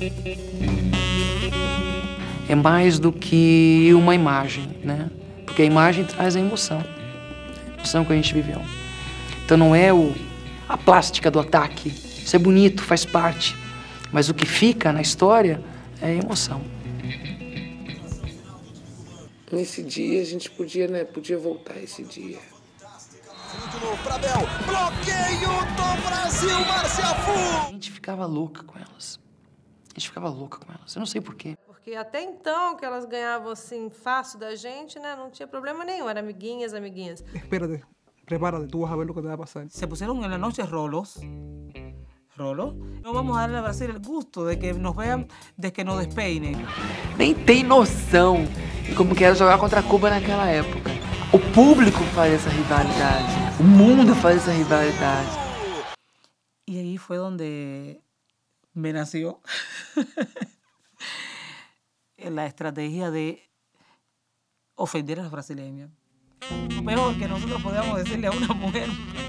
É mais do que uma imagem, né? Porque a imagem traz a emoção que a gente viveu. Então não é a plástica do ataque, isso é bonito, faz parte, mas o que fica na história é a emoção. Nesse dia a gente podia, né, voltar esse dia. De novo pra Bel, bloqueio do Brasil, Márcia Fu! A gente ficava louca com elas. Eu não sei porquê. Porque até então que elas ganhavam assim fácil da gente, né? Não tinha problema nenhum, eram amiguinhas. Espérate, prepárate, tú vas a ver lo que te va a pasar. Se pusieron en la noche rolos. No vamos a darle a Brasil el gusto de que nos vean, de que nos despeinen. Nem tem noção de como que era jogar contra Cuba naquela época. O público faz essa rivalidade, o mundo faz essa rivalidade. Y ahí fue donde me nació la estrategia de ofender a los brasileños. Lo peor que nosotros podíamos decirle a una mujer,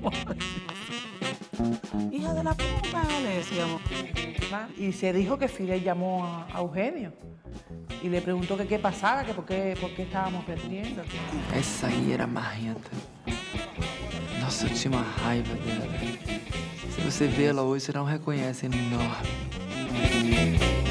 hija de la puta, le decíamos. Y se dijo que Fidel llamó a Eugenio y le preguntó que qué pasaba, que por qué estábamos perdiendo. Essa aí era marrenta. Nossa, eu tinha uma raiva dela. Se você vê ela hoje, você não reconhece, é enorme.